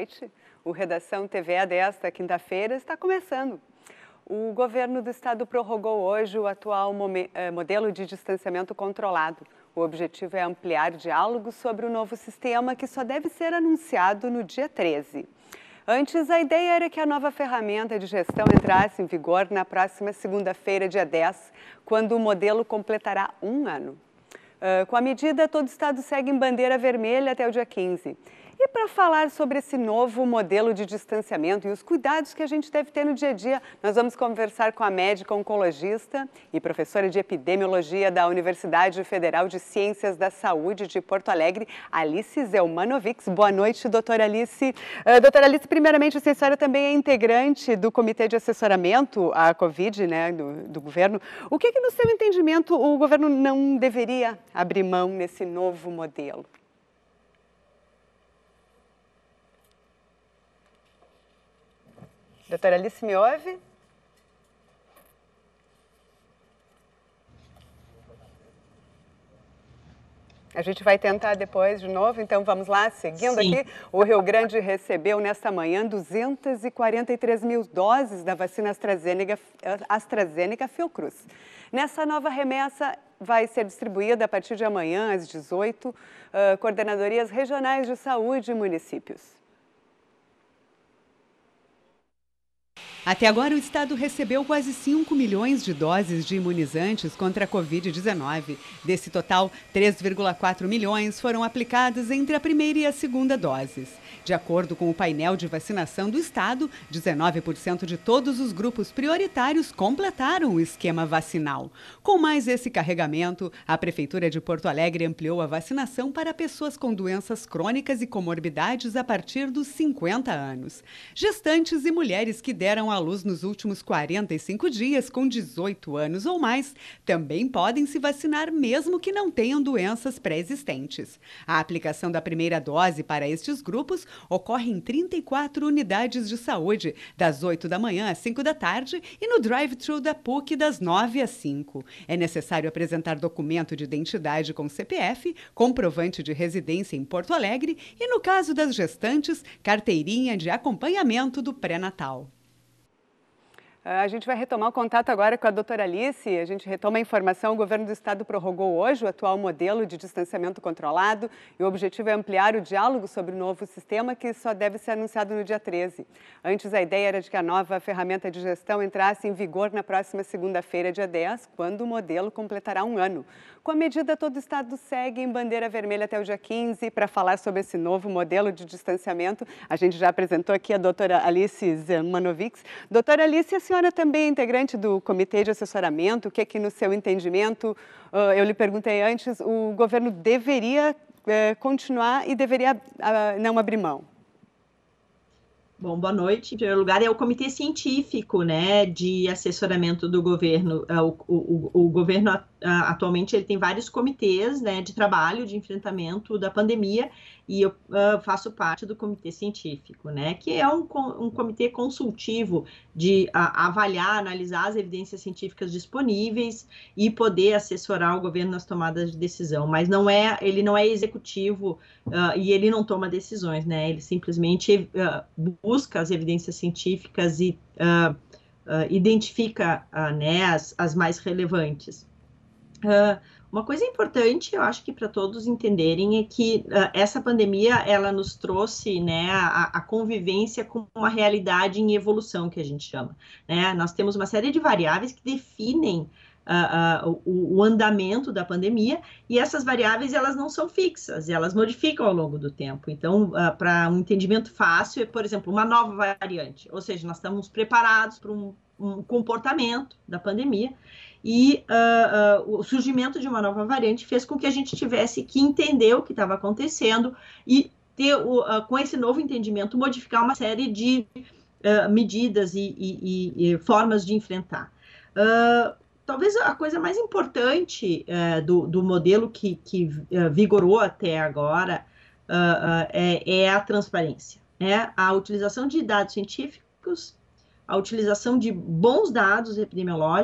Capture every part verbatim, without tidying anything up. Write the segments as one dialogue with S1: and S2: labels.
S1: noite. O Redação T V A desta quinta-feira está começando. O governo do estado prorrogou hoje o atual modelo de distanciamento controlado. O objetivo é ampliar diálogos sobre o novo sistema, que só deve ser anunciado no dia treze. Antes, a ideia era que a nova ferramenta de gestão entrasse em vigor na próxima segunda-feira, dia dez, quando o modelo completará um ano. Uh, com a medida, todo o estado segue em bandeira vermelha até o dia quinze. E para falar sobre esse novo modelo de distanciamento e os cuidados que a gente deve ter no dia a dia, nós vamos conversar com a médica oncologista e professora de epidemiologia da Universidade Federal de Ciências da Saúde de Porto Alegre, Alice Zelmanovics. Boa noite, doutora Alice. Uh, doutora Alice, primeiramente, a senhora também é integrante do Comitê de Assessoramento à Covid, né, do, do governo. O que, que, no seu entendimento, o governo não deveria abrir mão nesse novo modelo? Doutora Alice, me ouve? A gente vai tentar depois de novo, então vamos lá, seguindo Sim. aqui. O Rio Grande recebeu nesta manhã duzentas e quarenta e três mil doses da vacina AstraZeneca, AstraZeneca Fiocruz. Nessa nova remessa vai ser distribuída a partir de amanhã, às dezoito, uh, coordenadorias regionais de saúde e municípios.
S2: Até agora, o estado recebeu quase cinco milhões de doses de imunizantes contra a covid dezenove. Desse total, três vírgula quatro milhões foram aplicadas entre a primeira e a segunda doses. De acordo com o painel de vacinação do estado, dezenove por cento de todos os grupos prioritários completaram o esquema vacinal. Com mais esse carregamento, a Prefeitura de Porto Alegre ampliou a vacinação para pessoas com doenças crônicas e comorbidades a partir dos cinquenta anos. Gestantes e mulheres que deram à luz nos últimos quarenta e cinco dias com dezoito anos ou mais também podem se vacinar mesmo que não tenham doenças pré-existentes. A aplicação da primeira dose para estes grupos ocorre em trinta e quatro unidades de saúde, das oito da manhã às cinco da tarde e no drive-thru da P U C das nove às cinco. É necessário apresentar documento de identidade com C P F, comprovante de residência em Porto Alegre e, no caso das gestantes, carteirinha de acompanhamento do pré-natal.
S1: A gente vai retomar o contato agora com a doutora Alice. A gente retoma a informação. O governo do estado prorrogou hoje o atual modelo de distanciamento controlado e o objetivo é ampliar o diálogo sobre o novo sistema, que só deve ser anunciado no dia treze. Antes, a ideia era de que a nova ferramenta de gestão entrasse em vigor na próxima segunda-feira, dia dez, quando o modelo completará um ano. Com a medida, todo o estado segue em bandeira vermelha até o dia quinze. Para falar sobre esse novo modelo de distanciamento, a gente já apresentou aqui a doutora Alice Zelmanovics. Doutora Alice, a senhora também é integrante do Comitê de Assessoramento. O que é que, no seu entendimento, eu lhe perguntei antes, o governo deveria continuar e deveria não abrir mão?
S3: Bom, boa noite. Em primeiro lugar, é o Comitê Científico, né, de Assessoramento do governo. O, o, o governo, atualmente, ele tem vários comitês, né, de trabalho, de enfrentamento da pandemia, e eu uh, faço parte do Comitê Científico, né, que é um, um comitê consultivo de uh, avaliar, analisar as evidências científicas disponíveis e poder assessorar o governo nas tomadas de decisão, mas não é, ele não é executivo uh, e ele não toma decisões, né, ele simplesmente uh, busca as evidências científicas e uh, uh, identifica uh, né, as, as mais relevantes. Uh, uma coisa importante, eu acho que para todos entenderem, é que uh, essa pandemia, ela nos trouxe, né, a, a convivência com uma realidade em evolução, que a gente chama, né? Nós temos uma série de variáveis que definem Uh, uh, o, o andamento da pandemia, e essas variáveis, elas não são fixas, elas modificam ao longo do tempo. Então, uh, para um entendimento fácil, é, por exemplo, uma nova variante, ou seja, nós estamos preparados para um, um comportamento da pandemia, e uh, uh, o surgimento de uma nova variante fez com que a gente tivesse que entender o que estava acontecendo e ter, uh, com esse novo entendimento, modificar uma série de uh, medidas e, e, e, e formas de enfrentar. Uh, Talvez a coisa mais importante uh, do, do modelo que, que uh, vigorou até agora uh, uh, é, é a transparência, né? A utilização de dados científicos, a utilização de bons dados epidemiológicos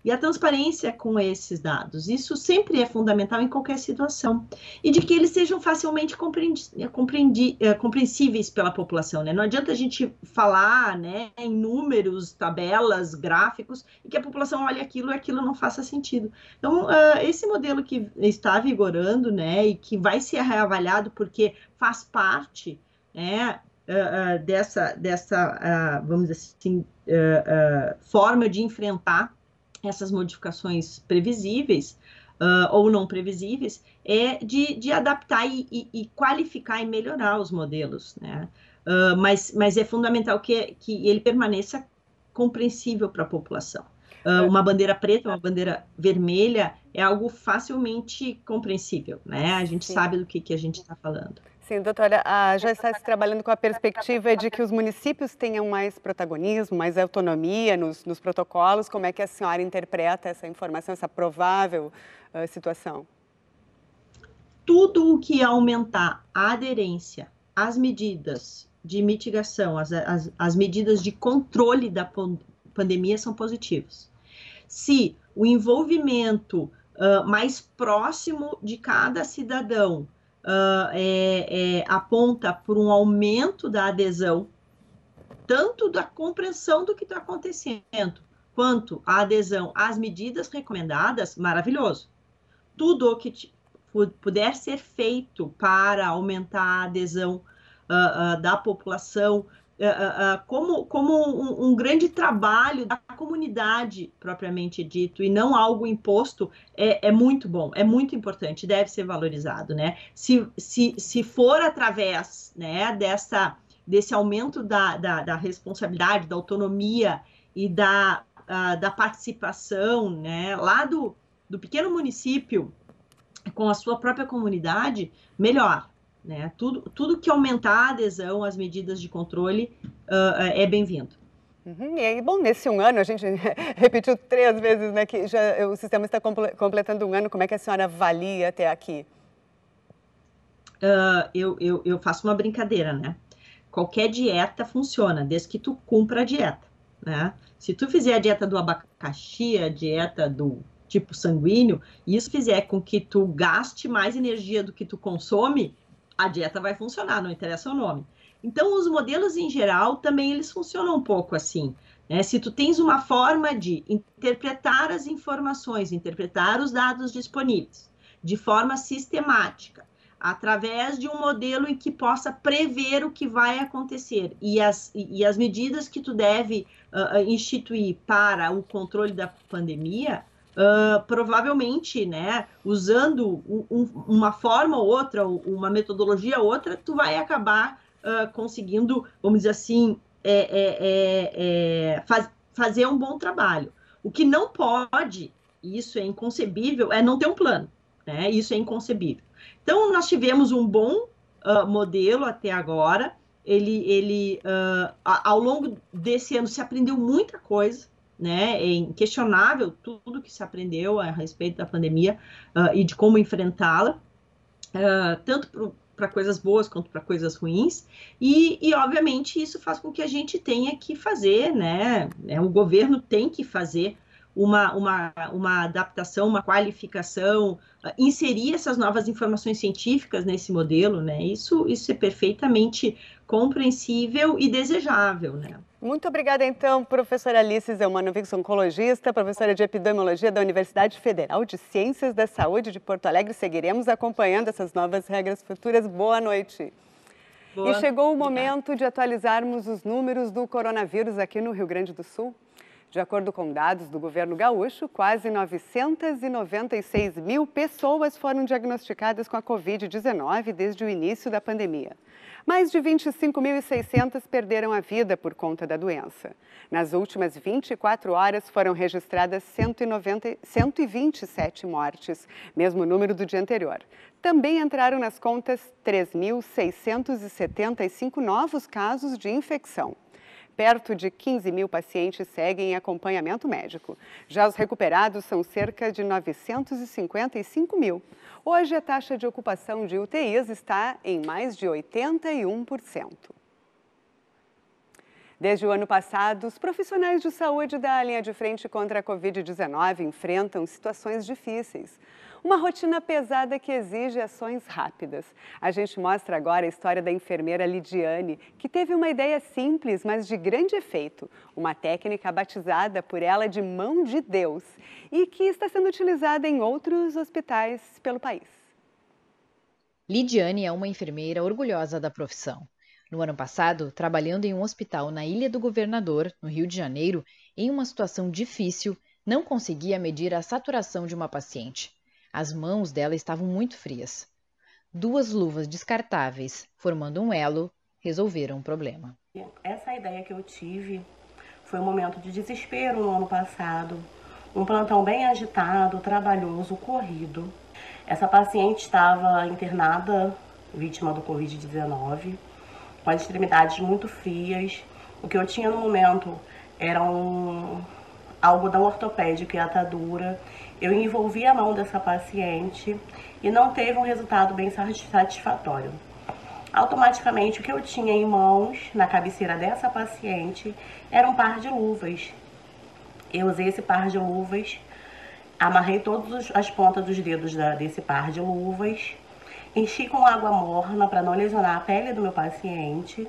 S3: e a transparência com esses dados. Isso sempre é fundamental em qualquer situação. E de que eles sejam facilmente compreendi, compreendi, compreensíveis pela população, né? Não adianta a gente falar, né, em números, tabelas, gráficos, e que a população olhe aquilo e aquilo não faça sentido. Então, uh, esse modelo que está vigorando, né, e que vai ser reavaliado porque faz parte, né, Uh, uh, dessa, dessa uh, vamos dizer assim, uh, uh, forma de enfrentar essas modificações previsíveis uh, ou não previsíveis, é de, de adaptar e, e, e qualificar e melhorar os modelos, né? Uh, mas, mas é fundamental que, que ele permaneça compreensível para a população. Uh, uma bandeira preta, uma bandeira vermelha é algo facilmente compreensível, né? A gente Sim. sabe do que, que a gente está falando.
S1: Sim, doutora, ah, já está se trabalhando com a perspectiva de que os municípios tenham mais protagonismo, mais autonomia nos, nos protocolos. Como é que a senhora interpreta essa informação, essa provável uh, situação?
S3: Tudo o que aumentar a aderência às medidas de mitigação, as, as, as medidas de controle da pandemia são positivos. Se o envolvimento uh, mais próximo de cada cidadão Uh, é, é, aponta por um aumento da adesão, tanto da compreensão do que está acontecendo, quanto a adesão às medidas recomendadas, maravilhoso. Tudo o que puder ser feito para aumentar a adesão uh, uh, da população, Uh, uh, uh, como, como um, um grande trabalho da comunidade, propriamente dito, e não algo imposto, é, é muito bom, é muito importante, deve ser valorizado, né? Se, se, se for através, né, dessa, desse aumento da, da, da responsabilidade, da autonomia e da, uh, da participação, né, lá do, do pequeno município, com a sua própria comunidade, melhor. Né? Tudo, tudo que aumentar a adesão às medidas de controle uh, é bem-vindo.
S1: Uhum, e aí, bom, nesse um ano, a gente repetiu três vezes, né, que já, o sistema está completando um ano. Como é que a senhora avalia até aqui?
S3: Uh, eu, eu, eu faço uma brincadeira, né? Qualquer dieta funciona, desde que tu cumpra a dieta, né? Se tu fizer a dieta do abacaxi, a dieta do tipo sanguíneo, e isso fizer com que tu gaste mais energia do que tu consome, a dieta vai funcionar, não interessa o nome. Então, os modelos em geral também eles funcionam um pouco assim, né? Se tu tens uma forma de interpretar as informações, interpretar os dados disponíveis de forma sistemática, através de um modelo em que possa prever o que vai acontecer e as, e as medidas que tu deve uh, instituir para o controle da pandemia, Uh, provavelmente, né, usando um, um, uma forma ou outra, uma metodologia ou outra, tu vai acabar uh, conseguindo, vamos dizer assim, é, é, é, é, faz, fazer um bom trabalho. O que não pode, e isso é inconcebível, é não ter um plano, né? Isso é inconcebível. Então, nós tivemos um bom uh, modelo até agora, ele, ele uh, ao longo desse ano se aprendeu muita coisa, né? É inquestionável tudo que se aprendeu a respeito da pandemia uh, e de como enfrentá-la, uh, tanto para coisas boas quanto para coisas ruins, e, e obviamente isso faz com que a gente tenha que fazer, né? O governo tem que fazer uma, uma, uma adaptação, uma qualificação, uh, inserir essas novas informações científicas nesse modelo, né? Isso, isso é perfeitamente compreensível e desejável, né?
S1: Muito obrigada, então, professora Alice Zelmanovics, oncologista, professora de epidemiologia da Universidade Federal de Ciências da Saúde de Porto Alegre. Seguiremos acompanhando essas novas regras futuras. Boa noite. Boa. E chegou o momento de atualizarmos os números do coronavírus aqui no Rio Grande do Sul. De acordo com dados do governo gaúcho, quase novecentas e noventa e seis mil pessoas foram diagnosticadas com a covid dezenove desde o início da pandemia. Mais de vinte e cinco mil e seiscentas perderam a vida por conta da doença. Nas últimas vinte e quatro horas foram registradas cento e noventa, cento e vinte e sete mortes, mesmo número do dia anterior. Também entraram nas contas três mil seiscentos e setenta e cinco novos casos de infecção. Perto de quinze mil pacientes seguem em acompanhamento médico. Já os recuperados são cerca de novecentos e cinquenta e cinco mil. Hoje, a taxa de ocupação de U T Is está em mais de oitenta e um por cento. Desde o ano passado, os profissionais de saúde da linha de frente contra a covid dezenove enfrentam situações difíceis. Uma rotina pesada que exige ações rápidas. A gente mostra agora a história da enfermeira Lidiane, que teve uma ideia simples, mas de grande efeito. Uma técnica batizada por ela de mão de Deus e que está sendo utilizada em outros hospitais pelo país.
S4: Lidiane é uma enfermeira orgulhosa da profissão. No ano passado, trabalhando em um hospital na Ilha do Governador, no Rio de Janeiro, em uma situação difícil, não conseguia medir a saturação de uma paciente. As mãos dela estavam muito frias. Duas luvas descartáveis, formando um elo, resolveram o problema.
S5: Essa ideia que eu tive foi um momento de desespero no ano passado, um plantão bem agitado, trabalhoso, corrido. Essa paciente estava internada, vítima do covid dezenove, com as extremidades muito frias. O que eu tinha no momento era um algodão ortopédico e atadura. Eu envolvi a mão dessa paciente e não teve um resultado bem satisfatório. Automaticamente, o que eu tinha em mãos, na cabeceira dessa paciente, era um par de luvas. Eu usei esse par de luvas, amarrei todas as pontas dos dedos desse par de luvas, enchi com água morna para não lesionar a pele do meu paciente.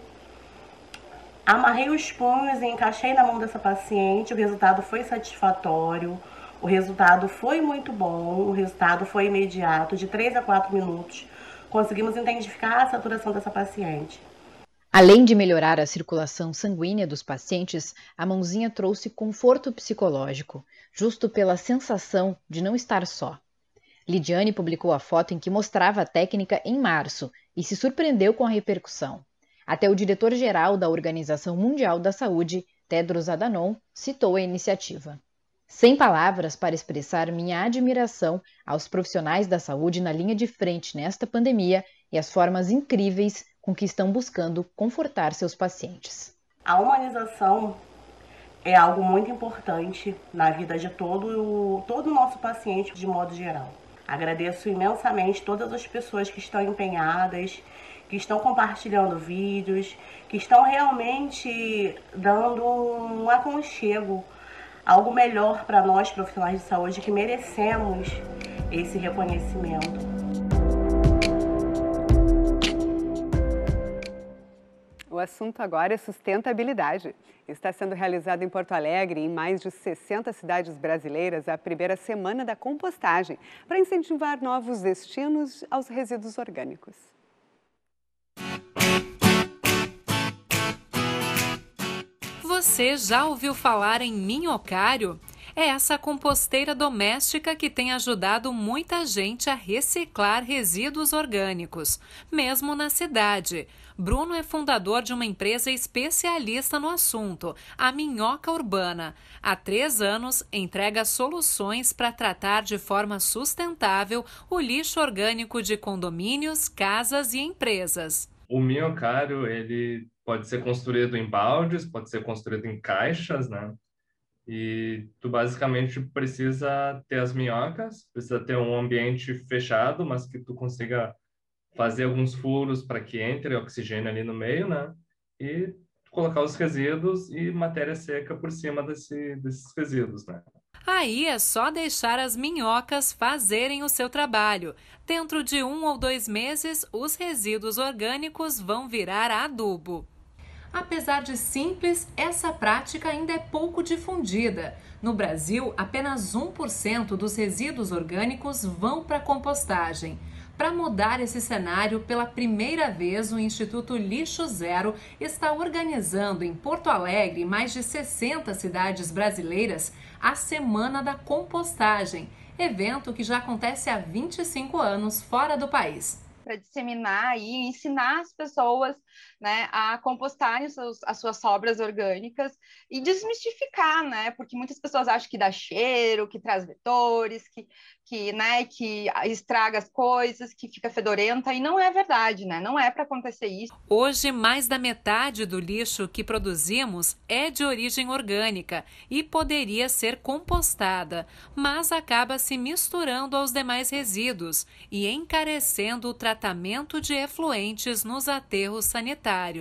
S5: Amarrei os punhos e encaixei na mão dessa paciente. O resultado foi satisfatório. O resultado foi muito bom. O resultado foi imediato, de três a quatro minutos. Conseguimos identificar a saturação dessa paciente.
S4: Além de melhorar a circulação sanguínea dos pacientes, a mãozinha trouxe conforto psicológico, justo pela sensação de não estar só. Lidiane publicou a foto em que mostrava a técnica em março e se surpreendeu com a repercussão. Até o diretor-geral da Organização Mundial da Saúde, Tedros Adhanom, citou a iniciativa. Sem palavras para expressar minha admiração aos profissionais da saúde na linha de frente nesta pandemia e as formas incríveis com que estão buscando confortar seus pacientes.
S5: A humanização é algo muito importante na vida de todo o, todo o nosso paciente, de modo geral. Agradeço imensamente todas as pessoas que estão empenhadas, que estão compartilhando vídeos, que estão realmente dando um aconchego, algo melhor para nós profissionais de saúde que merecemos esse reconhecimento.
S1: O assunto agora é sustentabilidade. Está sendo realizada em Porto Alegre e em mais de sessenta cidades brasileiras a primeira semana da compostagem, para incentivar novos destinos aos resíduos orgânicos.
S6: Você já ouviu falar em Minhocário? É essa composteira doméstica que tem ajudado muita gente a reciclar resíduos orgânicos, mesmo na cidade. Bruno é fundador de uma empresa especialista no assunto, a Minhoca Urbana. Há três anos, entrega soluções para tratar de forma sustentável o lixo orgânico de condomínios, casas e empresas.
S7: O minhocário, ele pode ser construído em baldes, pode ser construído em caixas, né? E tu basicamente precisa ter as minhocas, precisa ter um ambiente fechado, mas que tu consiga fazer alguns furos para que entre oxigênio ali no meio, né? E colocar os resíduos e matéria seca por cima desse, desses resíduos, né?
S6: Aí é só deixar as minhocas fazerem o seu trabalho. Dentro de um ou dois meses, os resíduos orgânicos vão virar adubo. Apesar de simples, essa prática ainda é pouco difundida. No Brasil, apenas um por cento dos resíduos orgânicos vão para a compostagem. Para mudar esse cenário, pela primeira vez, o Instituto Lixo Zero está organizando em Porto Alegre e mais de sessenta cidades brasileiras a Semana da Compostagem, evento que já acontece há vinte e cinco anos fora do país.
S8: Para disseminar e ensinar as pessoas, né, a compostarem os seus, as suas sobras orgânicas e desmistificar, né, porque muitas pessoas acham que dá cheiro, que traz vetores, que, que, né, que estraga as coisas, que fica fedorenta, e não é verdade, né, não é para acontecer isso.
S6: Hoje, mais da metade do lixo que produzimos é de origem orgânica e poderia ser compostada, mas acaba se misturando aos demais resíduos e encarecendo o tratamento de efluentes nos aterros sanitários.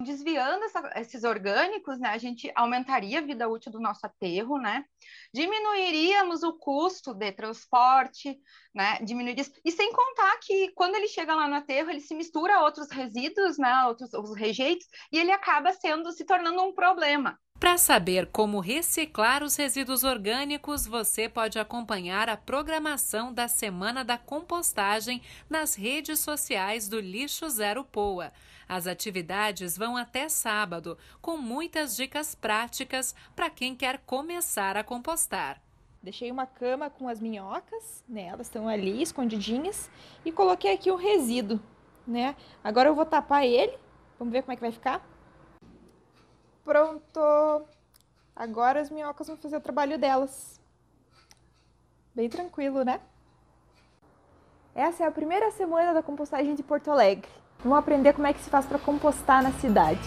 S8: Desviando essa, esses orgânicos, né, a gente aumentaria a vida útil do nosso aterro, né, diminuiríamos o custo de transporte, né, diminuiria, e sem contar que quando ele chega lá no aterro, ele se mistura a outros resíduos, né, outros os rejeitos, e ele acaba sendo, se tornando um problema.
S6: Para saber como reciclar os resíduos orgânicos, você pode acompanhar a programação da Semana da Compostagem nas redes sociais do Lixo Zero Poa. As atividades vão até sábado, com muitas dicas práticas para quem quer começar a compostar.
S9: Deixei uma cama com as minhocas, né? Elas estão ali escondidinhas, e coloquei aqui um resíduo, né? Agora eu vou tapar ele, vamos ver como é que vai ficar. Pronto! Agora as minhocas vão fazer o trabalho delas. Bem tranquilo, né? Essa é a primeira semana da compostagem de Porto Alegre. Vamos aprender como é que se faz para compostar na cidade.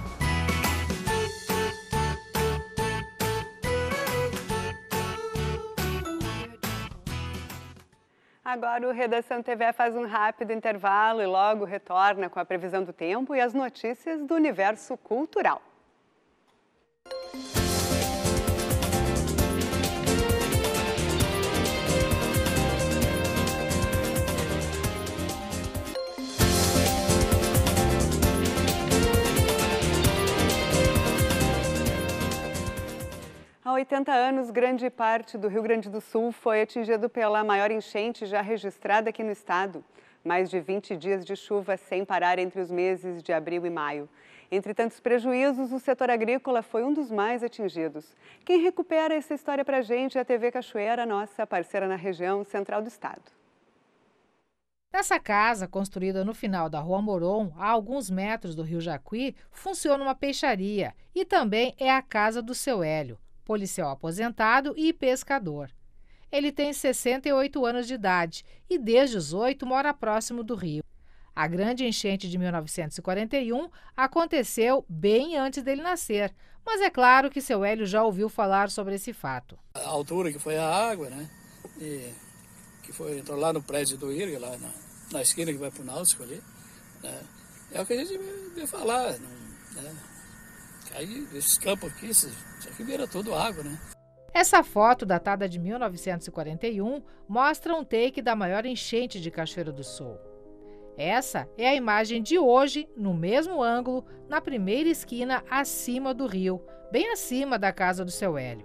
S1: Agora o Redação T V faz um rápido intervalo e logo retorna com a previsão do tempo e as notícias do universo cultural. Há oitenta anos, grande parte do Rio Grande do Sul foi atingido pela maior enchente já registrada aqui no estado. Mais de vinte dias de chuva sem parar entre os meses de abril e maio. Entre tantos prejuízos, o setor agrícola foi um dos mais atingidos. Quem recupera essa história para a gente é a T V Cachoeira, nossa parceira na região central do estado.
S10: Nessa casa, construída no final da Rua Moron, a alguns metros do Rio Jacuí, funciona uma peixaria e também é a casa do seu Hélio, policial aposentado e pescador. Ele tem sessenta e oito anos de idade e desde os oito mora próximo do rio. A grande enchente de mil novecentos e quarenta e um aconteceu bem antes dele nascer, mas é claro que seu Hélio já ouviu falar sobre esse fato.
S11: A altura que foi a água, né? E que foi, entrou lá no prédio do I R G, lá na, na esquina que vai para o Náutico ali, né? É o que a gente vê falar, não, né? Aí esses campos aqui, isso aqui vira tudo água, né?
S10: Essa foto, datada de mil novecentos e quarenta e um, mostra um take da maior enchente de Cachoeira do Sul. Essa é a imagem de hoje, no mesmo ângulo, na primeira esquina acima do rio, bem acima da casa do seu Hélio.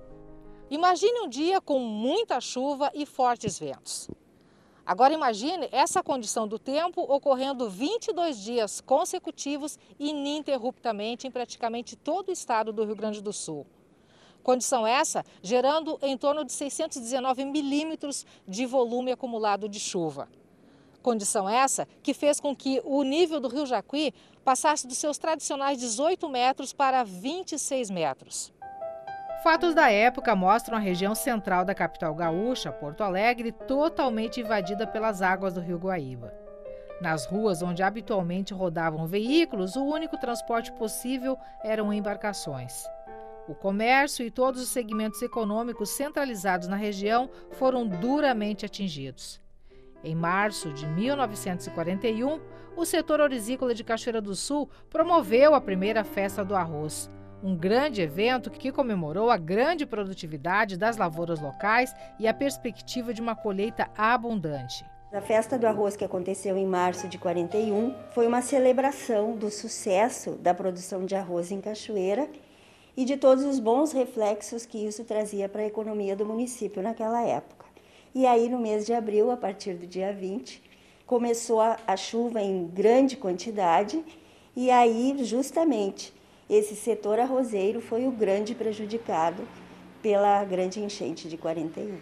S10: Imagine um dia com muita chuva e fortes ventos. Agora imagine essa condição do tempo ocorrendo vinte e dois dias consecutivos ininterruptamente em praticamente todo o estado do Rio Grande do Sul. Condição essa gerando em torno de seiscentos e dezenove milímetros de volume acumulado de chuva. Condição essa que fez com que o nível do Rio Jacuí passasse dos seus tradicionais dezoito metros para vinte e seis metros. Fatos da época mostram a região central da capital gaúcha, Porto Alegre, totalmente invadida pelas águas do Rio Guaíba. Nas ruas onde habitualmente rodavam veículos, o único transporte possível eram embarcações. O comércio e todos os segmentos econômicos centralizados na região foram duramente atingidos. Em março de mil novecentos e quarenta e um, o setor orizícola de Cachoeira do Sul promoveu a primeira Festa do Arroz, um grande evento que comemorou a grande produtividade das lavouras locais e a perspectiva de uma colheita abundante.
S12: A Festa do Arroz, que aconteceu em março de quarenta e um, foi uma celebração do sucesso da produção de arroz em Cachoeira e de todos os bons reflexos que isso trazia para a economia do município naquela época. E aí, no mês de abril, a partir do dia vinte, começou a, a chuva em grande quantidade e aí, justamente, esse setor arrozeiro foi o grande prejudicado pela grande enchente de quarenta e um.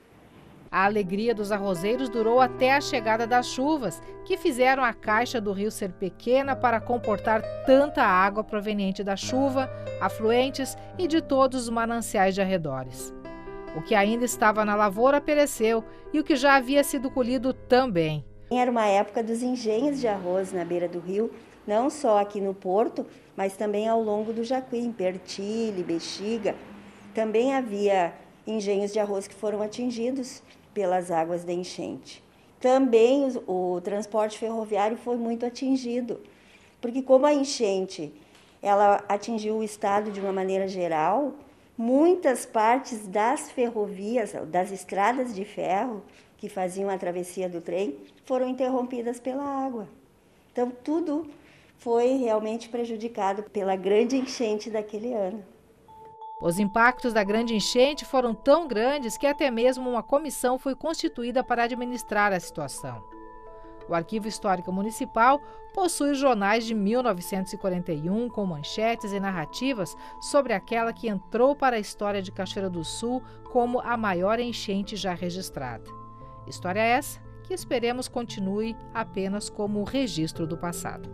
S10: A alegria dos arrozeiros durou até a chegada das chuvas, que fizeram a caixa do rio ser pequena para comportar tanta água proveniente da chuva, afluentes e de todos os mananciais de arredores. O que ainda estava na lavoura pereceu e o que já havia sido colhido também.
S12: Era uma época dos engenhos de arroz na beira do rio, não só aqui no Porto, mas também ao longo do Jacuí, em Pertilhe, Bexiga. Também havia engenhos de arroz que foram atingidos pelas águas da enchente. Também o, o transporte ferroviário foi muito atingido porque como a enchente ela atingiu o estado de uma maneira geral, muitas partes das ferrovias, das estradas de ferro que faziam a travessia do trem, foram interrompidas pela água. Então, tudo foi realmente prejudicado pela grande enchente daquele ano.
S10: Os impactos da grande enchente foram tão grandes que até mesmo uma comissão foi constituída para administrar a situação. O Arquivo Histórico Municipal possui jornais de mil novecentos e quarenta e um com manchetes e narrativas sobre aquela que entrou para a história de Cachoeira do Sul como a maior enchente já registrada. História essa que esperemos continue apenas como registro do passado.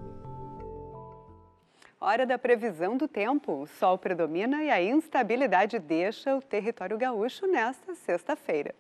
S1: Hora da previsão do tempo. O sol predomina e a instabilidade deixa o território gaúcho nesta sexta-feira.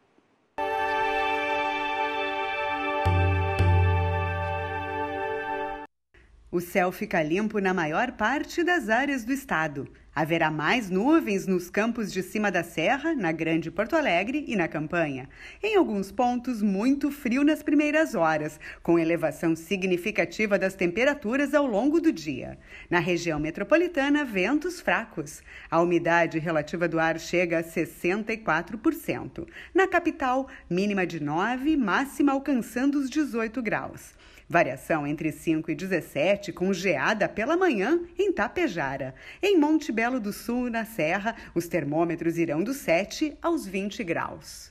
S2: O céu fica limpo na maior parte das áreas do estado. Haverá mais nuvens nos campos de cima da serra, na Grande Porto Alegre e na Campanha. Em alguns pontos, muito frio nas primeiras horas, com elevação significativa das temperaturas ao longo do dia. Na região metropolitana, ventos fracos. A umidade relativa do ar chega a sessenta e quatro por cento. Na capital, mínima de nove, máxima alcançando os dezoito graus. Variação entre cinco e dezessete, com geada pela manhã em Tapejara. Em Monte Belo do Sul, na Serra, os termômetros irão dos sete aos vinte graus.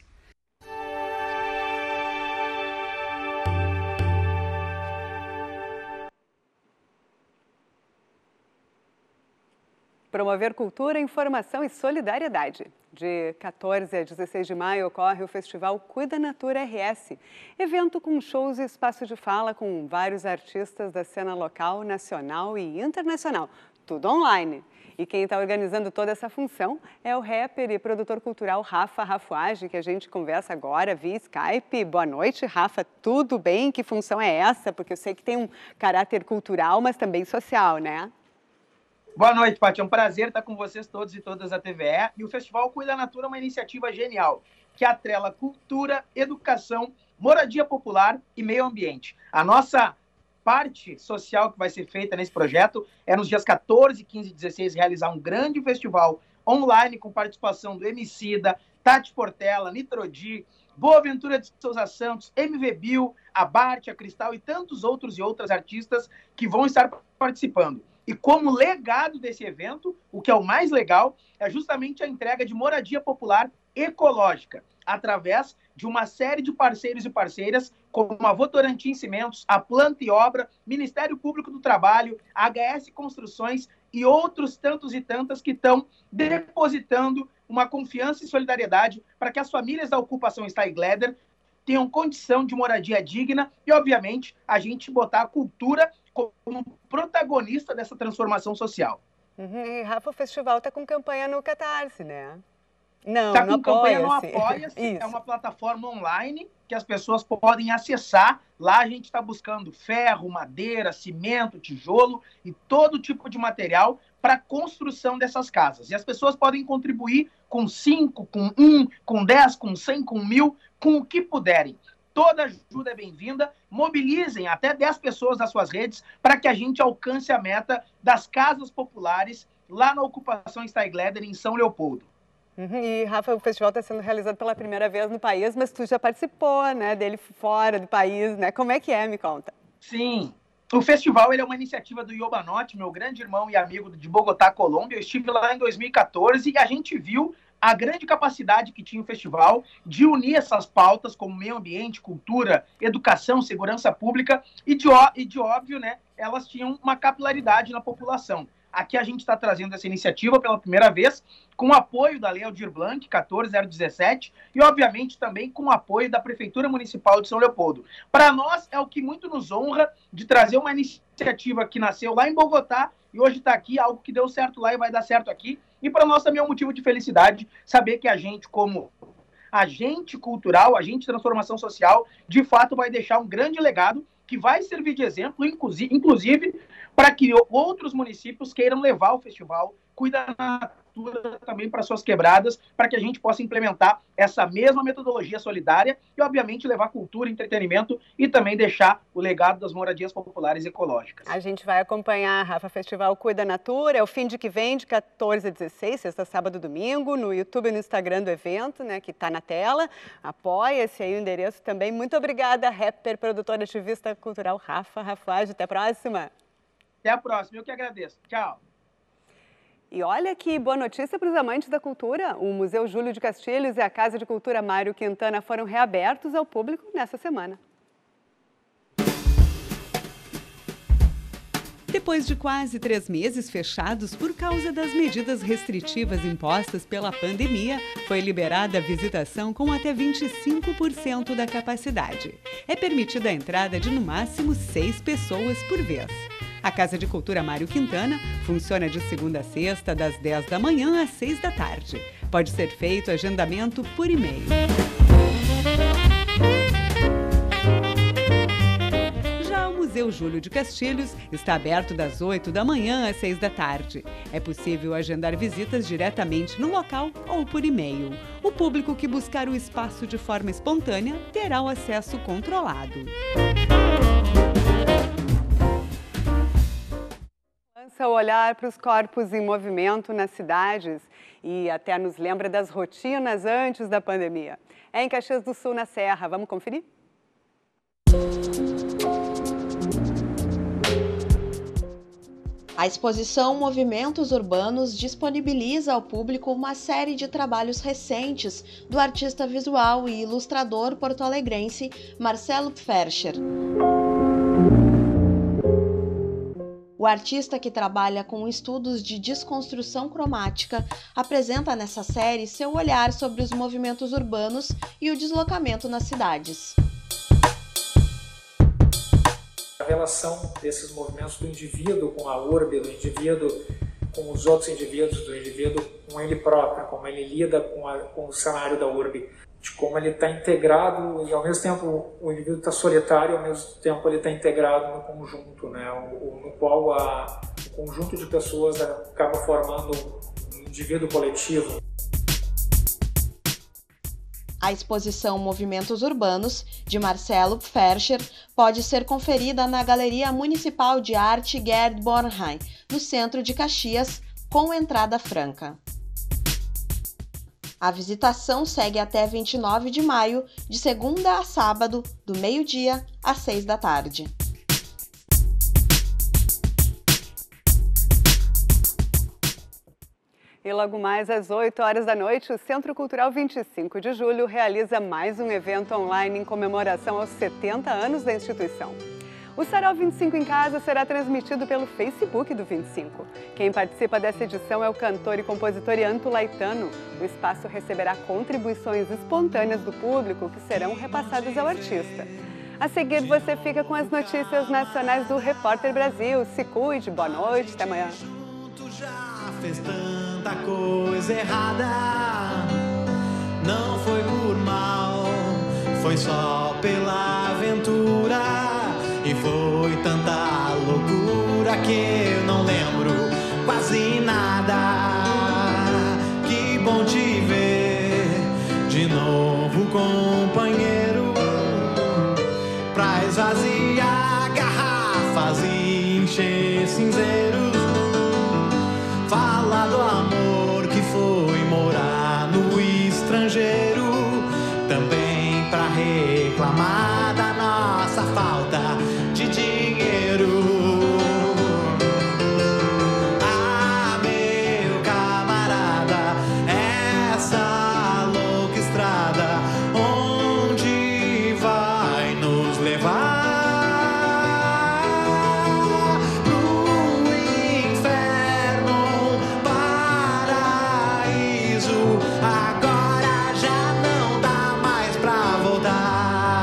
S1: Promover cultura, informação e solidariedade. De quatorze a dezesseis de maio ocorre o Festival Cuida Natura R S, evento com shows e espaço de fala com vários artistas da cena local, nacional e internacional, tudo online. E quem está organizando toda essa função é o rapper e produtor cultural Rafa Rafuage, que a gente conversa agora via Skype. Boa noite, Rafa, tudo bem? Que função é essa? Porque eu sei que tem um caráter cultural, mas também social, né?
S13: Boa noite, Paty. É um prazer estar com vocês todos e todas da T V E. E o Festival Cuida Natura é uma iniciativa genial, que atrela cultura, educação, moradia popular e meio ambiente. A nossa parte social que vai ser feita nesse projeto é nos dias quatorze, quinze e dezesseis realizar um grande festival online com participação do Emicida, Tati Portela, Nitrodi, Boaventura de Souza Santos, M V Bill, a Bart, a Cristal e tantos outros e outras artistas que vão estar participando. E como legado desse evento, o que é o mais legal, é justamente a entrega de moradia popular ecológica, através de uma série de parceiros e parceiras, como a Votorantim Cimentos, a Planta e Obra, Ministério Público do Trabalho, a H S Construções e outros tantos e tantas que estão depositando uma confiança e solidariedade para que as famílias da ocupação Steigleder tenham condição de moradia digna e, obviamente, a gente botar a cultura como protagonista dessa transformação social.
S1: Uhum. E, Rafa, o festival está com campanha no Catarse, né?
S13: Não, Está com campanha no Apoia-se, é uma plataforma online que as pessoas podem acessar. Lá a gente está buscando ferro, madeira, cimento, tijolo e todo tipo de material para a construção dessas casas. E as pessoas podem contribuir com cinco, com um, com dez, com cem, com mil, com o que puderem. Toda ajuda é bem-vinda. Mobilizem até dez pessoas das suas redes para que a gente alcance a meta das casas populares lá na ocupação Steigleder, em São Leopoldo.
S1: Uhum. E, Rafa, o festival está sendo realizado pela primeira vez no país, mas tu já participou, né, dele fora do país, né? Como é que é? Me conta.
S13: Sim. O festival ele é uma iniciativa do Yobanote, meu grande irmão e amigo de Bogotá, Colômbia. Eu estive lá em dois mil e quatorze e a gente viu a grande capacidade que tinha o festival de unir essas pautas como meio ambiente, cultura, educação, segurança pública e de, e de óbvio, né, elas tinham uma capilaridade na população. Aqui a gente está trazendo essa iniciativa pela primeira vez, com o apoio da Lei Aldir Blanc, quatorze zero dezessete, e obviamente também com o apoio da Prefeitura Municipal de São Leopoldo. Para nós é o que muito nos honra de trazer uma iniciativa que nasceu lá em Bogotá e hoje está aqui, algo que deu certo lá e vai dar certo aqui. E para nós também é um motivo de felicidade saber que a gente, como agente cultural, agente de transformação social, de fato vai deixar um grande legado que vai servir de exemplo, inclusive, para que outros municípios queiram levar o festival Cuida Natura Cultura também para suas quebradas, para que a gente possa implementar essa mesma metodologia solidária e, obviamente, levar cultura, entretenimento e também deixar o legado das moradias populares ecológicas.
S1: A gente vai acompanhar, Rafa, Festival Cuida Natura, é o fim de que vem, de quatorze a dezesseis, sexta, sábado, domingo, no YouTube e no Instagram do evento, né, que está na tela. Apoia-se aí o endereço também. Muito obrigada, rapper, produtora, ativista cultural Rafa Rafuage. Até a próxima.
S13: Até a próxima, eu que agradeço. Tchau.
S1: E olha que boa notícia para os amantes da cultura. O Museu Júlio de Castilhos e a Casa de Cultura Mário Quintana foram reabertos ao público nessa semana.
S2: Depois de quase três meses fechados por causa das medidas restritivas impostas pela pandemia, foi liberada a visitação com até vinte e cinco por cento da capacidade. É permitida a entrada de no máximo seis pessoas por vez. A Casa de Cultura Mário Quintana funciona de segunda a sexta, das dez da manhã às seis da tarde. Pode ser feito agendamento por e-mail. Já o Museu Júlio de Castilhos está aberto das oito da manhã às seis da tarde. É possível agendar visitas diretamente no local ou por e-mail. O público que buscar o espaço de forma espontânea terá o acesso controlado.
S1: Lança o olhar para os corpos em movimento nas cidades e até nos lembra das rotinas antes da pandemia. É em Caxias do Sul, na Serra. Vamos conferir?
S14: A exposição Movimentos Urbanos disponibiliza ao público uma série de trabalhos recentes do artista visual e ilustrador porto-alegrense Marcelo Pferscher. O artista, que trabalha com estudos de desconstrução cromática, apresenta nessa série seu olhar sobre os movimentos urbanos e o deslocamento nas cidades.
S15: A relação desses movimentos do indivíduo com a urbe, do indivíduo com os outros indivíduos, do indivíduo com ele próprio, como ele lida com, a, com o cenário da urbe, de como ele está integrado e ao mesmo tempo o indivíduo está solitário e ao mesmo tempo ele está integrado no conjunto, né? o, o, no qual a, o conjunto de pessoas acaba formando um indivíduo coletivo.
S14: A exposição Movimentos Urbanos, de Marcelo Pferscher, pode ser conferida na Galeria Municipal de Arte Gerd Bornheim, no centro de Caxias, com entrada franca. A visitação segue até vinte e nove de maio, de segunda a sábado, do meio-dia às seis da tarde.
S1: E logo mais às oito horas da noite, o Centro Cultural vinte e cinco de julho realiza mais um evento online em comemoração aos setenta anos da instituição. O Sarau vinte e cinco em Casa será transmitido pelo Facebook do vinte e cinco. Quem participa dessa edição é o cantor e compositor Ianto Laetano. O espaço receberá contribuições espontâneas do público que serão repassadas ao artista. A seguir, você fica com as notícias nacionais do Repórter Brasil. Se cuide, boa noite, até amanhã.
S16: Já fez tanta coisa errada, não foi por mal, foi só pela aventura. E foi tanta loucura que eu não lembro quase nada. Que bom te ver de novo, companheiro, pra esvaziar garrafas e encher cinzeiros. Falar do amor que foi morar no estrangeiro, também pra reclamar da nossa falta de dinheiro. Ah, meu camarada, essa louca estrada, onde vai nos levar? Pro inferno, paraíso, agora já não dá mais pra voltar.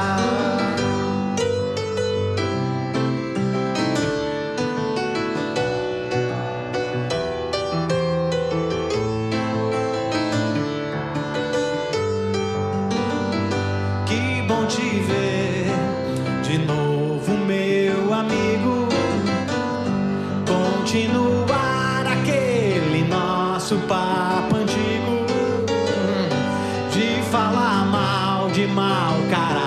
S16: Que bom te ver de novo, meu amigo. Continuar aquele nosso papo. de mau caráter.